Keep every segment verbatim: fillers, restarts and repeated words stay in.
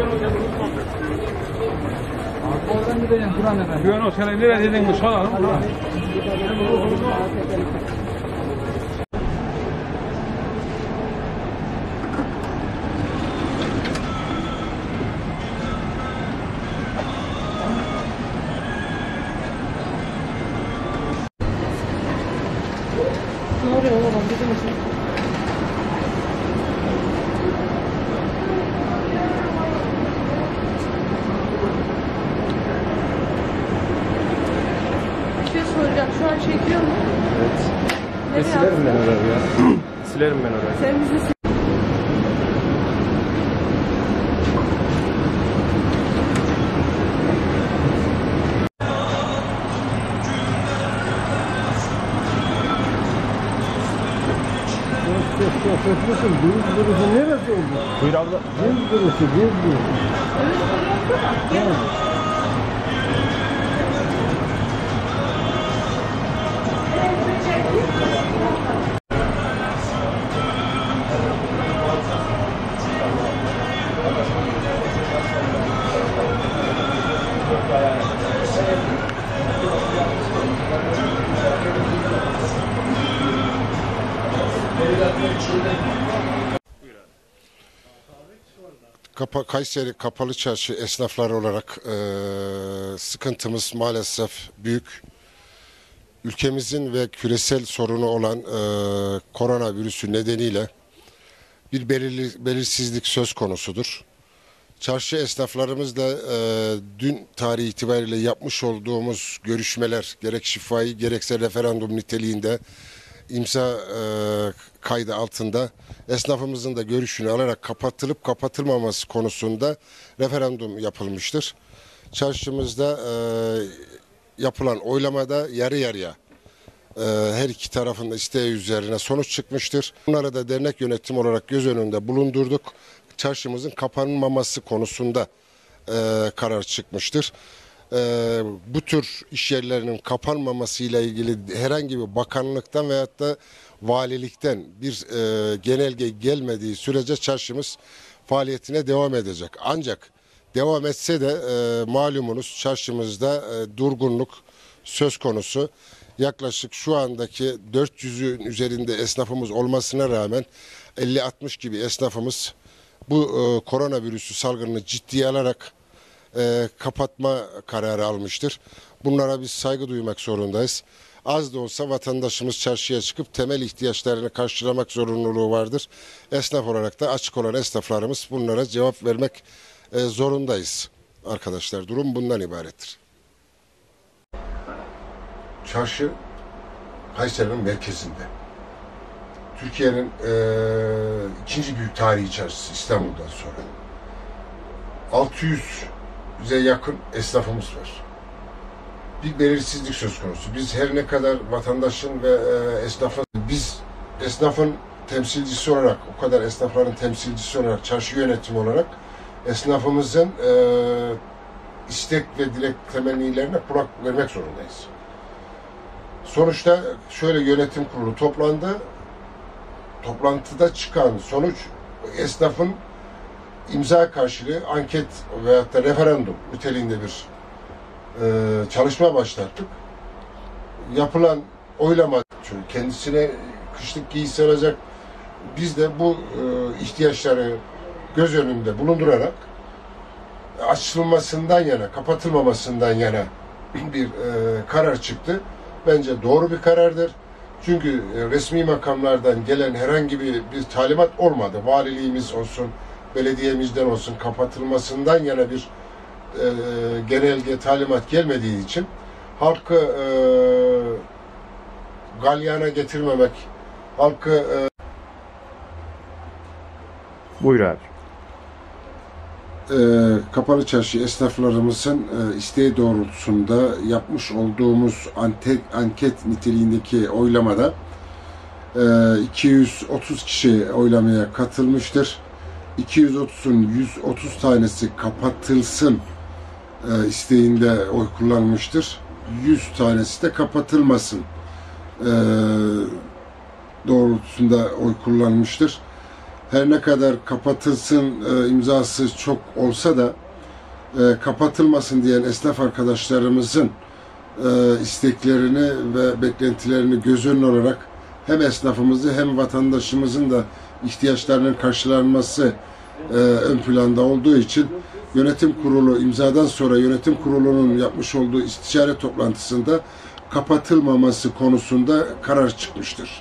Oradan gideceğim Kur'an efendim. Güven o senin nereye dediğini soralım. Ne oluyor oğlum? Bizim için. Bir şey soracağım. Şu an çekiyor mu? Evet. Ne Silerim ben orayı ya. Silerim ben orayı. Sen bizi Şaşırtmışsın. Büyük burası neresi oldu? Buyur abla. Büyük burası, büyük burası. Evet. Kapa Kayseri Kapalı Çarşı esnafları olarak e, sıkıntımız maalesef büyük. Ülkemizin ve küresel sorunu olan e, koronavirüsü nedeniyle bir belirli, belirsizlik söz konusudur. Çarşı esnaflarımızla e, dün tarihi itibariyle yapmış olduğumuz görüşmeler gerek şifai gerekse referandum niteliğinde imza e, kaydı altında esnafımızın da görüşünü alarak kapatılıp kapatılmaması konusunda referandum yapılmıştır. Çarşımızda e, yapılan oylamada yarı yarıya e, her iki tarafın da isteği üzerine sonuç çıkmıştır. Bunları da dernek yönetim olarak göz önünde bulundurduk. Çarşımızın kapanmaması konusunda e, karar çıkmıştır. E, bu tür iş yerlerinin kapanmamasıyla ilgili herhangi bir bakanlıktan veyahut da valilikten bir e, genelge gelmediği sürece çarşımız faaliyetine devam edecek. Ancak devam etse de e, malumunuz çarşımızda e, durgunluk söz konusu. Yaklaşık şu andaki dört yüzün üzerinde esnafımız olmasına rağmen elli altmış gibi esnafımız bu e, koronavirüsü salgınını ciddiye alarak e, kapatma kararı almıştır. Bunlara biz saygı duymak zorundayız. Az da olsa vatandaşımız çarşıya çıkıp temel ihtiyaçlarını karşılamak zorunluluğu vardır. Esnaf olarak da açık olan esnaflarımız bunlara cevap vermek e, zorundayız. Arkadaşlar durum bundan ibarettir. Çarşı Kayseri'nin merkezinde. Türkiye'nin e, ikinci büyük tarihi çarşısı İstanbul'dan sonra. altı yüze yakın esnafımız var. Bir belirsizlik söz konusu. Biz her ne kadar vatandaşın ve e, esnafın, biz esnafın temsilcisi olarak, o kadar esnafların temsilcisi olarak, çarşı yönetimi olarak esnafımızın e, istek ve dilek temennilerine kulak vermek zorundayız. Sonuçta şöyle yönetim kurulu toplandı. Toplantıda çıkan sonuç esnafın imza karşılığı anket veyahut da referandum niteliğinde bir e, çalışma başlattık. Yapılan oylama çünkü kendisine kışlık giysi alacak. Biz de bu e, ihtiyaçları göz önünde bulundurarak açılmasından yana, kapatılmamasından yana bir e, karar çıktı. Bence doğru bir karardır. Çünkü resmi makamlardan gelen herhangi bir, bir talimat olmadı. Valiliğimiz olsun, belediyemizden olsun kapatılmasından yana bir e, genelge talimat gelmediği için halkı e, galyana getirmemek, halkı e, Buyur abi. e, Kapalı Çarşı esnaflarımızın e, isteği doğrultusunda yapmış olduğumuz anket, anket niteliğindeki oylamada e, iki yüz otuz kişi oylamaya katılmıştır. iki yüz otuzun yüz otuz tanesi kapatılsın e, isteğinde oy kullanmıştır. yüz tanesi de kapatılmasın e, doğrultusunda oy kullanmıştır. her ne kadar kapatılsın e, imzası çok olsa da e, kapatılmasın diyen esnaf arkadaşlarımızın e, isteklerini ve beklentilerini göz önüne olarak hem esnafımızı hem vatandaşımızın da ihtiyaçlarının karşılanması e, ön planda olduğu için yönetim kurulu imzadan sonra yönetim kurulunun yapmış olduğu istişare toplantısında kapatılmaması konusunda karar çıkmıştır.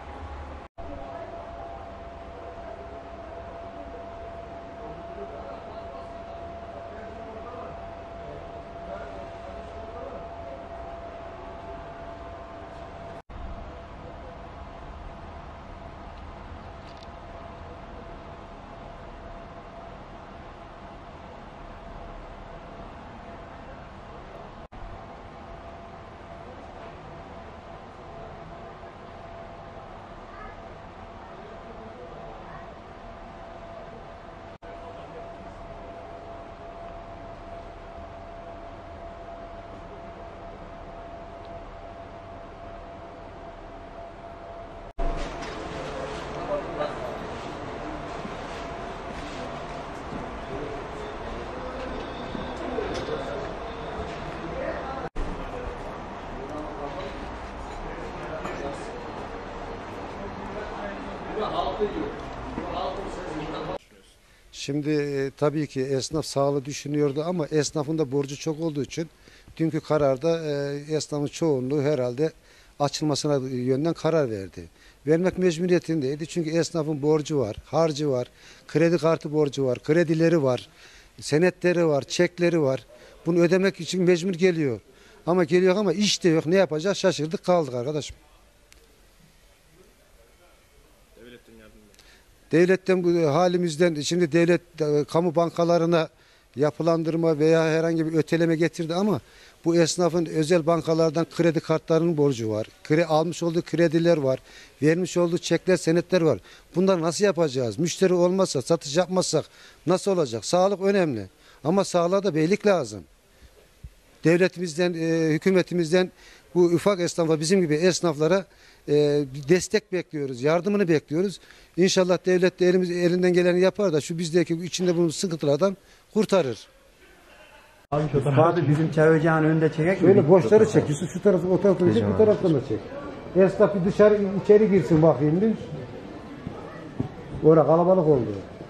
Şimdi e, tabii ki esnaf sağlığı düşünüyordu ama esnafın da borcu çok olduğu için dünkü kararda e, esnafın çoğunluğu herhalde açılmasına yönden karar verdi. Vermek mecburiyetindeydi çünkü esnafın borcu var, harcı var, kredi kartı borcu var, kredileri var, senetleri var, çekleri var. Bunu ödemek için mecbur geliyor. Ama geliyor ama iş de yok. Ne yapacağız? Şaşırdık kaldık arkadaşım. Devletten bu halimizden şimdi devlet kamu bankalarına yapılandırma veya herhangi bir öteleme getirdi ama bu esnafın özel bankalardan kredi kartlarının borcu var. Kredi, almış olduğu krediler var. Vermiş olduğu çekler, senetler var. Bunları nasıl yapacağız? Müşteri olmazsa, satış yapmazsak nasıl olacak? Sağlık önemli. Ama sağlığa da beylik lazım. Devletimizden, e, hükümetimizden bu ufak esnafa, bizim gibi esnaflara e, destek bekliyoruz, yardımını bekliyoruz. İnşallah devlet de elimiz, elinden geleni yapar da şu bizdeki içinde bulunduğumuz sıkıntılardan kurtarır. Abi bizim çay ocağının önünde çekek mi? Şöyle boşları çek. Yusuf şu tarafı, o taraftan çek, bu taraftan da çek. Esnaf bir dışarı, içeri girsin bakayım bir. Orada kalabalık oldu.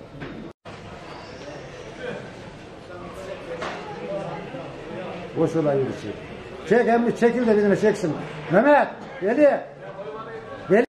Boş olan yürü çek. Çek hem de çekil de bizimle çeksin. Mehmet, gel. Gel.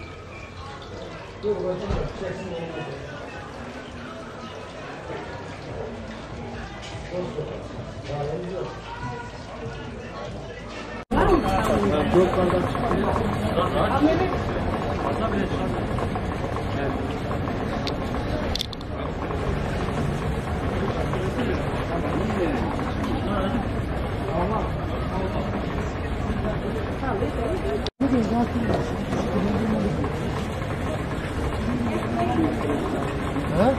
Ha?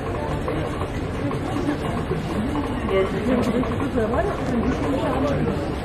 Var ya,